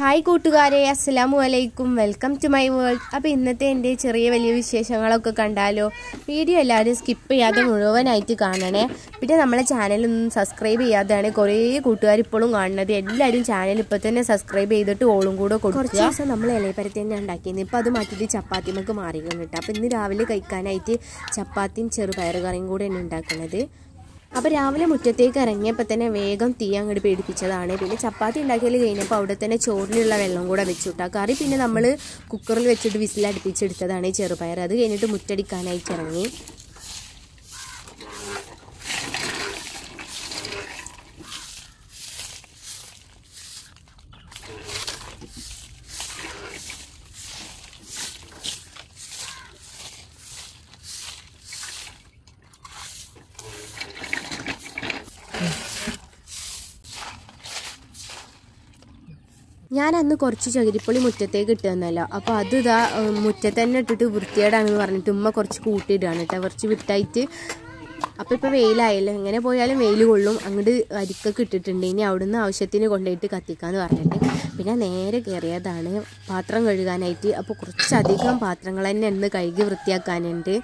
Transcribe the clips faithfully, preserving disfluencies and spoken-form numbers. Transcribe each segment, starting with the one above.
Hi കൂട്ടുകാരെ, അസ്സലാമു അലൈക്കും. Welcome to my world. അപ്പോൾ ഇന്നത്തെ എൻ്റെ ചെറിയ വലിയ വിശേഷങ്ങളൊക്കെ കണ്ടാലോ? വീഡിയോ എല്ലാവരും സ്കിപ്പ് ചെയ്യാതെ മുഴുവനായിട്ട് കാണണേ. പിന്നെ നമ്മളെ ചാനലൊന്നും സബ്സ്ക്രൈബ് ചെയ്യാതെയാണ് കുറേ കൂട്ടുകാർ ഇപ്പോഴും കാണുന്നത്. എല്ലാവരും ചാനൽ ഇപ്പോൾ തന്നെ സബ്സ്ക്രൈബ് ചെയ്തിട്ട് ഓളും കൂടെ കൊടുക്കുക. കുറച്ച് ദിവസം നമ്മൾ ഇലയപ്പരത്തി തന്നെ ഉണ്ടാക്കിയിരുന്നു. ഇപ്പോൾ അത് മാറ്റിയിട്ട് ചപ്പാത്തിമൊക്കെ മാറിക്കുന്നുണ്ട്. അപ്പോൾ ഇന്ന് രാവിലെ കഴിക്കാനായിട്ട് ചപ്പാത്തിയും ചെറുപയർ കറിയും കൂടെ ആണ് ഉണ്ടാക്കുന്നത്. അപ്പോൾ രാവിലെ മുറ്റത്തേക്ക് ഇറങ്ങിയപ്പോൾ തന്നെ വേഗം തീ അങ്ങോട്ട് പേടിപ്പിച്ചതാണ്. പിന്നെ ചപ്പാത്തി ഉണ്ടാക്കിയാൽ കഴിഞ്ഞപ്പോൾ അവിടെ തന്നെ ചോറിനുള്ള വെള്ളം കൂടെ വെച്ചുട്ടാ. കറി പിന്നെ നമ്മൾ കുക്കറിൽ വെച്ചിട്ട് വിസിലടുപ്പിച്ചെടുത്തതാണ് ചെറുപയർ. അത് കഴിഞ്ഞിട്ട് മുറ്റടിക്കാനായിട്ട് ഇറങ്ങി. ഞാൻ അന്ന് കുറച്ച് ചകിരിപ്പൊളി മുറ്റത്തേക്ക് ഇട്ട് തന്നല്ലോ. അപ്പോൾ അത് ഇതാ മുറ്റത്ത് തന്നെ ഇട്ടിട്ട് വൃത്തികേടാണെന്ന് പറഞ്ഞിട്ട് ഉമ്മ കുറച്ച് കൂട്ടിയിടുകയാണ് കേട്ടോ, കുറച്ച് വിട്ടായിട്ട്. അപ്പോൾ ഇപ്പോൾ വെയിലായല്ലോ, എങ്ങനെ പോയാലും വെയിൽ കൊള്ളും. അങ്ങോട്ട് അരിക്കൊക്കെ ഇട്ടിട്ടുണ്ട്. ഇനി അവിടുന്ന് ആവശ്യത്തിന് കൊണ്ടുപോയിട്ട് കത്തിക്കാമെന്ന് പറഞ്ഞിട്ട് പിന്നെ നേരെ കയറിയതാണ് പാത്രം കഴുകാനായിട്ട്. അപ്പോൾ കുറച്ചധികം പാത്രങ്ങൾ തന്നെ ഒന്ന് കഴുകി വൃത്തിയാക്കാനുണ്ട്.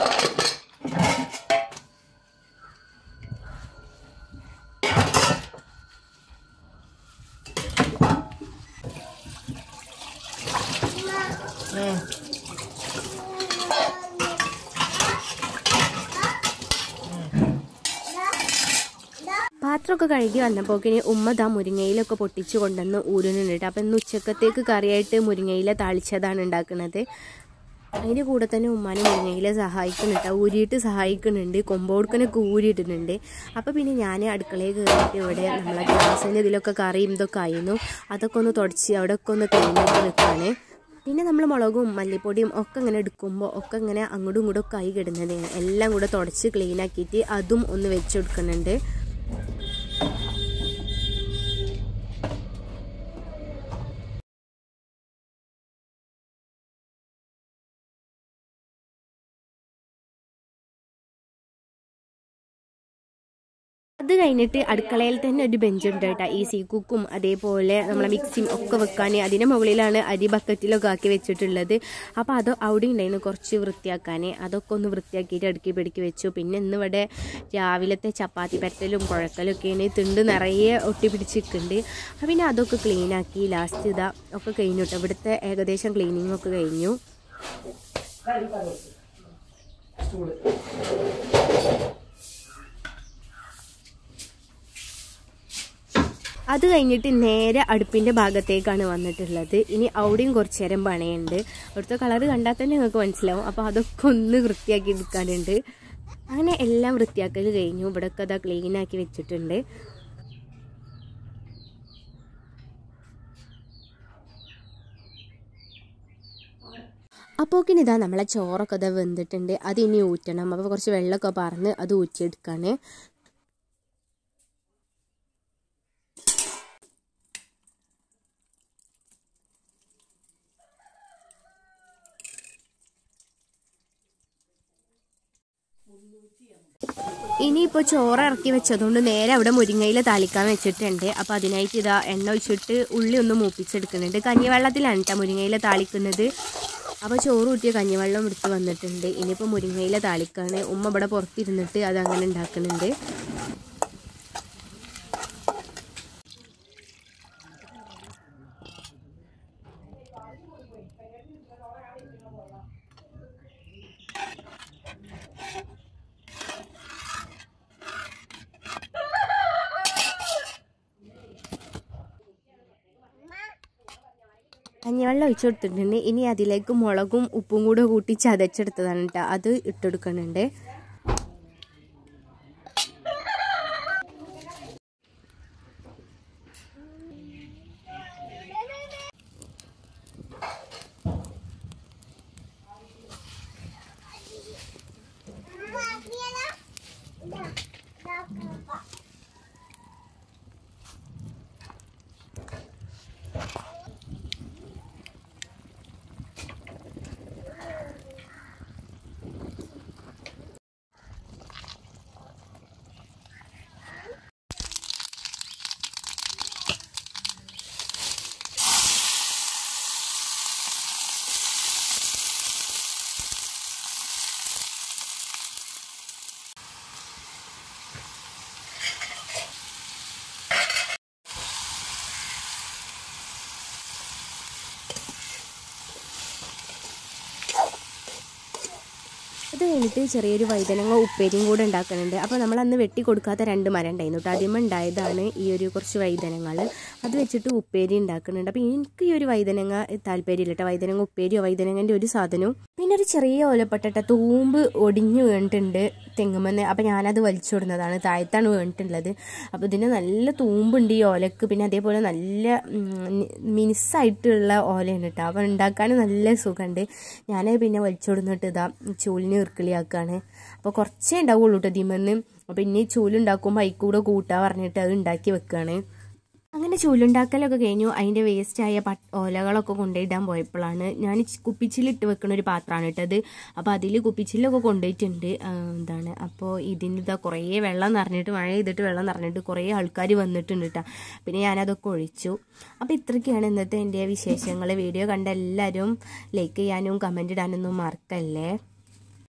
പാത്രമൊക്കെ കഴുകി വന്നപ്പോക്കിന് ഉമ്മ ദാ മുരിങ്ങയിലൊക്കെ പൊട്ടിച്ചു കൊണ്ടുവന്ന് ഊരുന്നുണ്ട്. അപ്പം ഇന്ന് ഉച്ചക്കത്തേക്ക് കറിയായിട്ട് മുരിങ്ങയില താളിച്ചതാണ് ഉണ്ടാക്കുന്നത്. അതിൻ്റെ കൂടെ തന്നെ ഉമ്മാനെ മുരിങ്ങയില സഹായിക്കുന്നുണ്ട്, ഊരിയിട്ട് സഹായിക്കുന്നുണ്ട്, കൊമ്പോടുക്കനൊക്കെ ഊരിയിടുന്നുണ്ട്. അപ്പോൾ പിന്നെ ഞാൻ അടുക്കളയിൽ കയറിയിട്ട് ഇവിടെ നമ്മളെ ഗ്യാസിൻ്റെ ഇതിലൊക്കെ കറിയും ഇതൊക്കെ ആയിരുന്നു. അതൊക്കെ ഒന്ന് തുടച്ച് അവിടെയൊക്കെ ഒന്ന് ക്ലീനാക്കി വെക്കാണ്. പിന്നെ നമ്മൾ മുളകും മല്ലിപ്പൊടിയും ഒക്കെ ഇങ്ങനെ എടുക്കുമ്പോൾ ഒക്കെ ഇങ്ങനെ അങ്ങോട്ടും ഇങ്ങോട്ടും കൈ കിടുന്നത് എല്ലാം കൂടെ തുടച്ച് ക്ലീനാക്കിയിട്ട് അതും ഒന്ന് വെച്ചെടുക്കുന്നുണ്ട്. അത് കഴിഞ്ഞിട്ട് അടുക്കളയിൽ തന്നെ ഒരു ബെഞ്ചുണ്ട് കേട്ടോ, ഈസി കുക്കും അതേപോലെ നമ്മളെ മിക്സിയും ഒക്കെ വെക്കാൻ. അതിൻ്റെ മുകളിലാണ് അരി ബക്കറ്റിലൊക്കെ ആക്കി വെച്ചിട്ടുള്ളത്. അപ്പോൾ അത് അവിടെ ഉണ്ടായിരുന്നു കുറച്ച് വൃത്തിയാക്കാൻ. അതൊക്കെ ഒന്ന് വൃത്തിയാക്കിയിട്ട് അടുക്കി പിടിക്കി വെച്ചു. പിന്നെ ഇന്ന് ഇവിടെ രാവിലത്തെ ചപ്പാത്തി പരത്തലും കുഴക്കലും ഒക്കെയാണ്, തിണ്ട് നിറയെ ഒട്ടി പിടിച്ചിട്ടുണ്ട്. അപ്പം പിന്നെ അതൊക്കെ ക്ലീനാക്കി ലാസ്റ്റ് ഇതാ ഒക്കെ കഴിഞ്ഞു കേട്ടോ. ഇവിടുത്തെ ഏകദേശം ക്ലീനിങ് ഒക്കെ കഴിഞ്ഞു. അത് കഴിഞ്ഞിട്ട് നേരെ അടുപ്പിൻ്റെ ഭാഗത്തേക്കാണ് വന്നിട്ടുള്ളത്. ഇനി അവിടെയും കുറച്ച് നേരം പണിയുണ്ട്. അവിടുത്തെ കളറ് കണ്ടാൽ തന്നെ നിങ്ങൾക്ക് മനസ്സിലാവും. അപ്പോൾ അതൊക്കെ ഒന്ന് വൃത്തിയാക്കി എടുക്കാനുണ്ട്. അങ്ങനെ എല്ലാം വൃത്തിയാക്കൽ കഴിഞ്ഞു. ഇവിടെയൊക്കെ അതാ ക്ലീനാക്കി വെച്ചിട്ടുണ്ട്. അപ്പോക്കിന് ഇതാ നമ്മളെ ചോറൊക്കെ ഇതാ വെന്തിട്ടുണ്ട്. അത് ഇനി ഊറ്റണം. അപ്പോൾ കുറച്ച് വെള്ളമൊക്കെ പറഞ്ഞ് അത് ഊറ്റിയെടുക്കാണ്. ഇനിയിപ്പോൾ ചോറ് ഇറക്കി വെച്ചതുകൊണ്ട് നേരെ അവിടെ മുരിങ്ങയില താളിക്കാൻ വെച്ചിട്ടുണ്ട്. അപ്പോൾ അതിനായിട്ട് ഇതാ എണ്ണ ഒഴിച്ചിട്ട് ഉള്ളി ഒന്ന് മൂപ്പിച്ചെടുക്കുന്നുണ്ട്. കഞ്ഞിവെള്ളത്തിലാണ് കേട്ടോ മുരിങ്ങയില താളിക്കുന്നത്. അപ്പോൾ ചോറ് കൂട്ടിയ കഞ്ഞിവെള്ളം എടുത്ത് വന്നിട്ടുണ്ട്. ഇനിയിപ്പോൾ മുരിങ്ങയില താളിക്കാണ്. ഉമ്മ ഇവിടെ പുറത്തിരുന്നിട്ട് അതങ്ങനെ ഉണ്ടാക്കുന്നുണ്ട്. കഞ്ഞിവെള്ളം ഒഴിച്ചു കൊടുത്തിട്ടുണ്ട്. ഇനി അതിലേക്ക് മുളകും ഉപ്പും കൂടെ കൂട്ടി ചതച്ചെടുത്തതാണ് കേട്ടോ, അത് ഇട്ടെടുക്കുന്നുണ്ട്. ഇത് കഴിഞ്ഞിട്ട് ചെറിയൊരു വഴുതനങ്ങ ഉപ്പേരിയും കൂടെ ഉണ്ടാക്കുന്നുണ്ട്. അപ്പോൾ നമ്മൾ അന്ന് വെട്ടി കൊടുക്കാത്ത രണ്ട് മരം ഉണ്ടായിരുന്നു കേട്ടോ. ആദ്യമേ ഉണ്ടായതാണ് ഈ ഒരു കുറച്ച് വഴുതനങ്ങൾ. അത് വെച്ചിട്ട് ഉപ്പേരി ഉണ്ടാക്കുന്നുണ്ട്. അപ്പോൾ എനിക്ക് ഈ ഒരു വഴുതനങ്ങ താല്പര്യമില്ല കേട്ടോ. വഴുതനങ്ങ ഉപ്പേരിയോ വഴുതനങ്ങൻ്റെ ഒരു സാധനവും. പിന്നെ ഒരു ചെറിയ ഓലപ്പെട്ട തൂമ്പ് ഒടിഞ്ഞ് വീണിട്ടുണ്ട് തെങ്ങുമെന്ന്. അപ്പോൾ ഞാനത് വലിച്ചു കൊടുക്കുന്നതാണ്. താഴത്താണ് വീണിട്ടുള്ളത്. അപ്പോൾ ഇതിന് നല്ല തൂമ്പുണ്ട് ഈ ഓലക്ക്. പിന്നെ അതേപോലെ നല്ല മിനുസായിട്ടുള്ള ഓലയാണ് കേട്ടോ. അപ്പോൾ ഉണ്ടാക്കാൻ നല്ല സുഖമുണ്ട്. ഞാൻ പിന്നെ വലിച്ചു കൊടുന്നിട്ട് ഇതാ ചൂലിന് ഇറുക്കിളിയാക്കാണ്. അപ്പോൾ കുറച്ചേ ഉണ്ടാവുള്ളൂ കേട്ടോ ഇതിമെന്ന്. അപ്പോൾ ഇനി ചൂലുണ്ടാക്കുമ്പോൾ അതിൽക്കൂടെ കൂട്ടാ പറഞ്ഞിട്ട് അത് ഉണ്ടാക്കി വെക്കുകയാണ്. അങ്ങനെ ചൂലുണ്ടാക്കലൊക്കെ കഴിഞ്ഞു. അതിൻ്റെ വേസ്റ്റായ പട്ട് ഓലകളൊക്കെ കൊണ്ടുപോയിടാൻ പോയപ്പോഴാണ് ഞാൻ കുപ്പിച്ചിലിട്ട് വെക്കുന്ന ഒരു പാത്രമാണ് ഇട്ടത്. അപ്പോൾ അതിൽ കുപ്പിച്ചിലൊക്കെ കൊണ്ടുപോയിട്ടുണ്ട്. എന്താണ് അപ്പോൾ ഇതിന് ഇതാ കുറേ വെള്ളം നിറഞ്ഞിട്ട് മഴ ചെയ്തിട്ട് വെള്ളം നിറഞ്ഞിട്ട് കുറേ ആൾക്കാർ വന്നിട്ടുണ്ട് കേട്ടോ. പിന്നെ ഞാനതൊക്കെ ഒഴിച്ചു. അപ്പോൾ ഇത്രയൊക്കെയാണ് ഇന്നത്തെ എൻ്റെ വിശേഷങ്ങൾ. വീഡിയോ കണ്ട എല്ലാവരും ലൈക്ക് ചെയ്യാനും കമൻറ്റ് ഇടാനൊന്നും മറക്കല്ലേ.